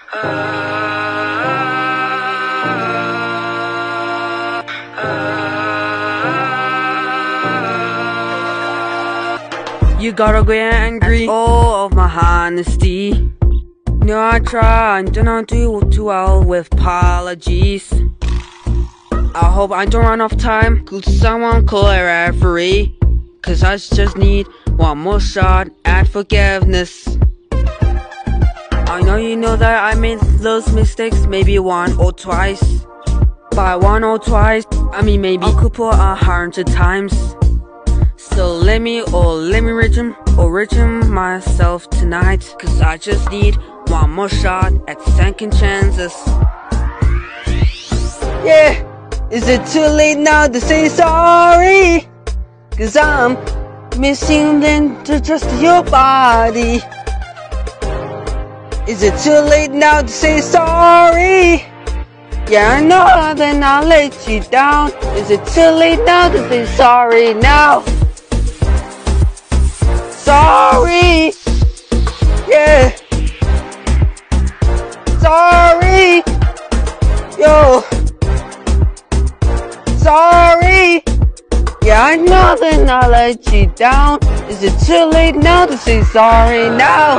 You gotta get angry at all of my honesty. No, I try and do not do too well with apologies. I hope I don't run off time. Could someone call a referee? Cause I just need one more shot at forgiveness. I know you know that I made those mistakes maybe one or twice. By one or twice, I mean maybe a couple 100 times. So let me redeem myself tonight. Cause I just need one more shot at second chances. Yeah, is it too late now to say sorry? Cause I'm missing then to just your body. Is it too late now to say sorry? Yeah, I know then I'll let you down. Is it too late now to say sorry now? Sorry, yeah. Sorry, yo. Sorry, yeah, I know that I let you down. Is it too late now to say sorry now?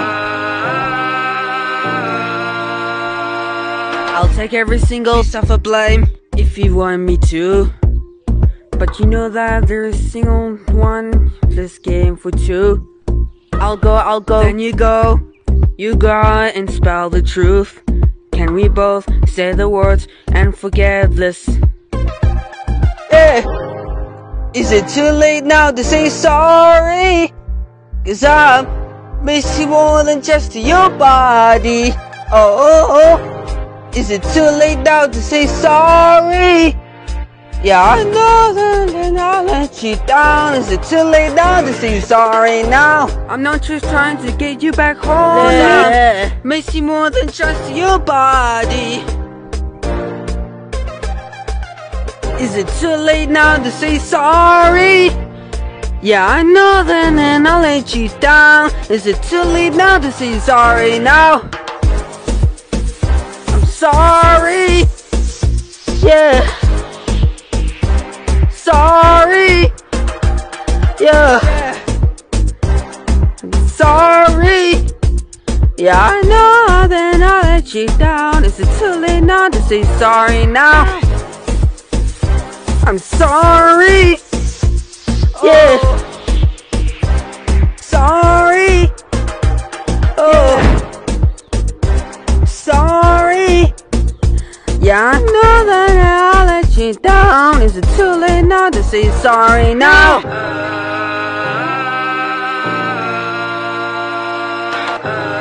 I'll take every single piece of blame if you want me to. But you know that there's a single one this game for two. I'll go, then you go and spell the truth. Can we both say the words and forget this? Yeah. Is it too late now to say sorry? Cause I miss you more than just your body. Oh. Is it too late now to say sorry? Yeah, I know that I'll let you down. Is it too late now to say sorry now? I'm not just trying to get you back home. Yeah. Miss you more than just your body. Is it too late now to say sorry? Yeah, I know that and I'll let you down. Is it too late now to say sorry now? I'm sorry. Yeah. Sorry, yeah. I'm sorry, yeah. I know that I let you down. Is it too late now to say sorry now? I'm sorry, yeah. Sorry, oh, sorry, yeah. I know that I'll let you down. Is it too late now to say sorry now?